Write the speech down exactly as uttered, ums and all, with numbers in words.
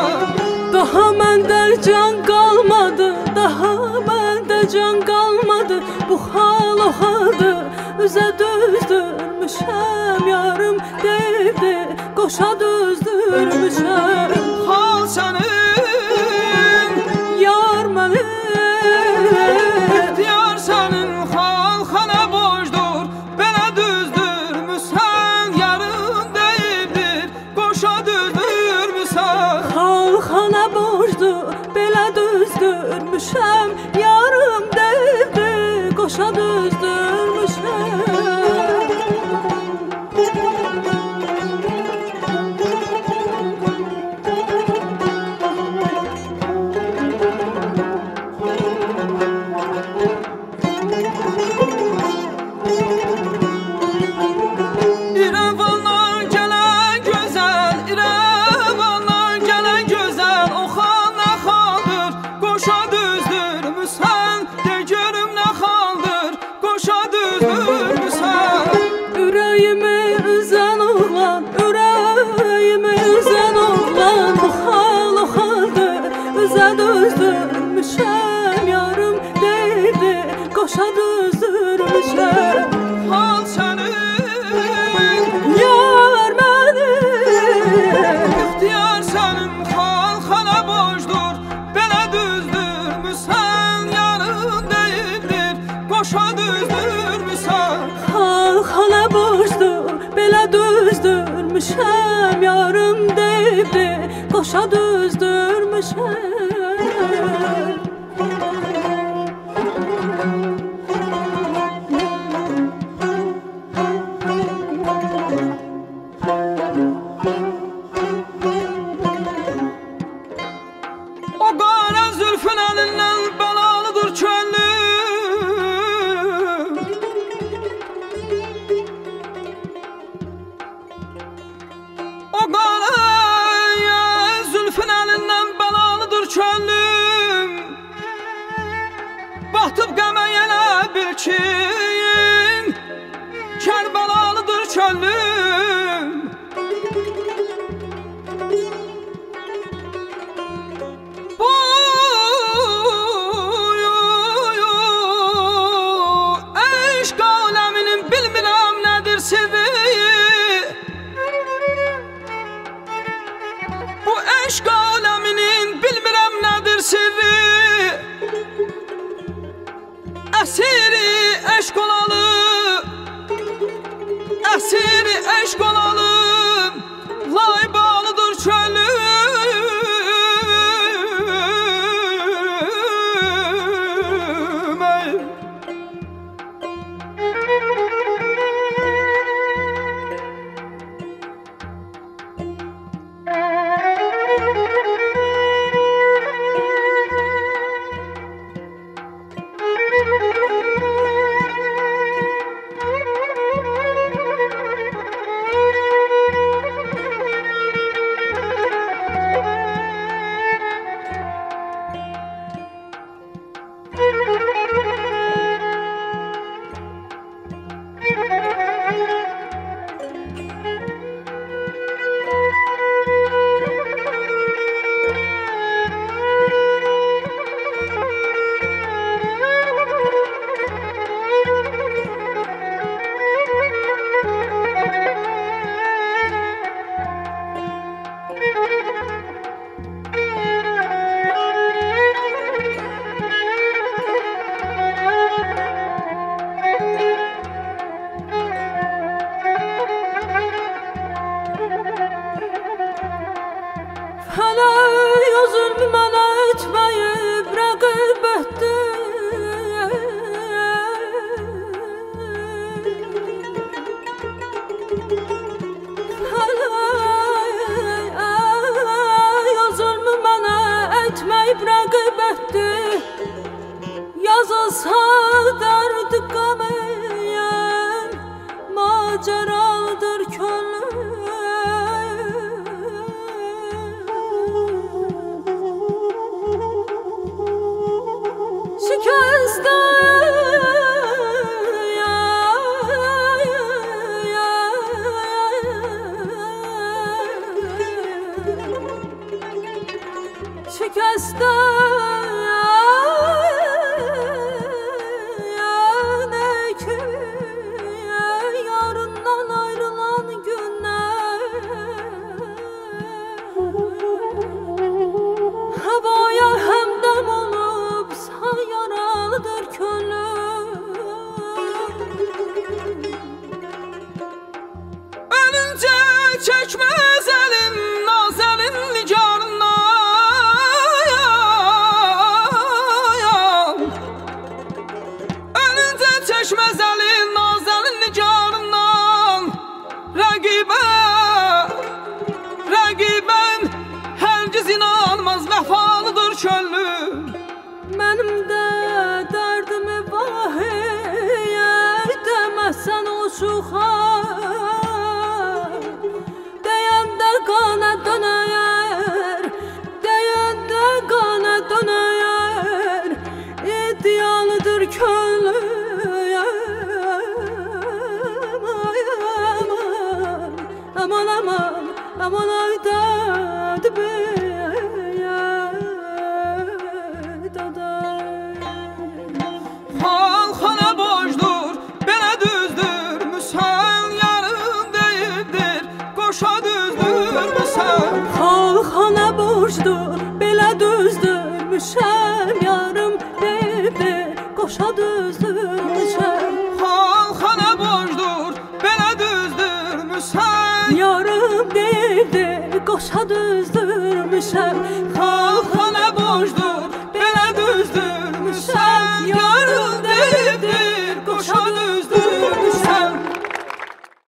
Daha məndə can qalmadı, daha məndə can qalmadı. Bu hal o haldır, üzə düzdürmüşəm. Yarım deyibdi, qoşa düzdürmüşəm. Hal sənin, yar mənim, ixtiyar sənin. Hal xana boşdur, belə düzdürmüsən. Yarım deyibdir, qoşa düzdürmüsən. hal xana borcdur, belə düzdürmüşəm. Yarım deyibdi, qoşa düzdürmüşəm. İrəvandan gələn gözəl, İrəvandan gələn gözəl. O xal nə xaldır, qoşa düzdürmüsən. De görüm nə xaldır, qoşa düzdürmüsən. Ürəyimi üzən oğlan, ürəyimi üzən oğlan. Bu hal o haldır, üzə düzdürmüşəm. Yarım deyibdi, qoşa düzdürmüşəm. Hal sənin, Yar mənim, ixtiyar sənin. Xal xana boşdur, belə düzdürmüsən. Yarın deyibdir, qoşa düzdürmüsən. hal xana borcdur, belə düzdürmüşəm. Yarım deyibdi, qoşa düzdürmüşəm. O qara zülfün əlindən bəlalıdır könlüm. O qara zülfün əlindən bəlalıdır könlüm. Batıb qəmə yenə bilkin, Kərbəlalıdır könlüm. Eşq aləminin bilmirəm nədir sirri. Bu eşq aləminin bilmirəm nədir sirri. Əsiri eşq olalı, əsiri eşq olalı. Lay bağlıdır çölüm. Hələ yazılmı mənə etməyib rəqib etdi. Hələ yazılmı mənə etməyib rəqib etdi. Yazılsa dərdi qəməyən macəradır könlüm. şikəstə yəni ki yarından ayrılan günlər havaya həmdəm olub san yaralıdır könlüm Ölünce çekmez elin nazenin nigarından Ölünce çekmez elin nazenin nigarından Rakibe, rakiben herkes inanmaz vefalıdır könlüm Mənim də dərdimi vahiyə deməsən o şuxa Deyəndə qana dönəyər Deyəndə qana dönəyər İddialıdır könlüm Ay aman, aman aman, aman ay dadı Halkana borçdur, belə düzdür Müsən yarım deyildir, qoşa düzdür Müsən Xalxana borcdur, belə düzdürmüşəm Yarım deyildir, qoşa düzdürmüşəm Halkana borçdur, belə düzdür Müsən Yarım deyildir, qoşa düzdürmüşəm Halkana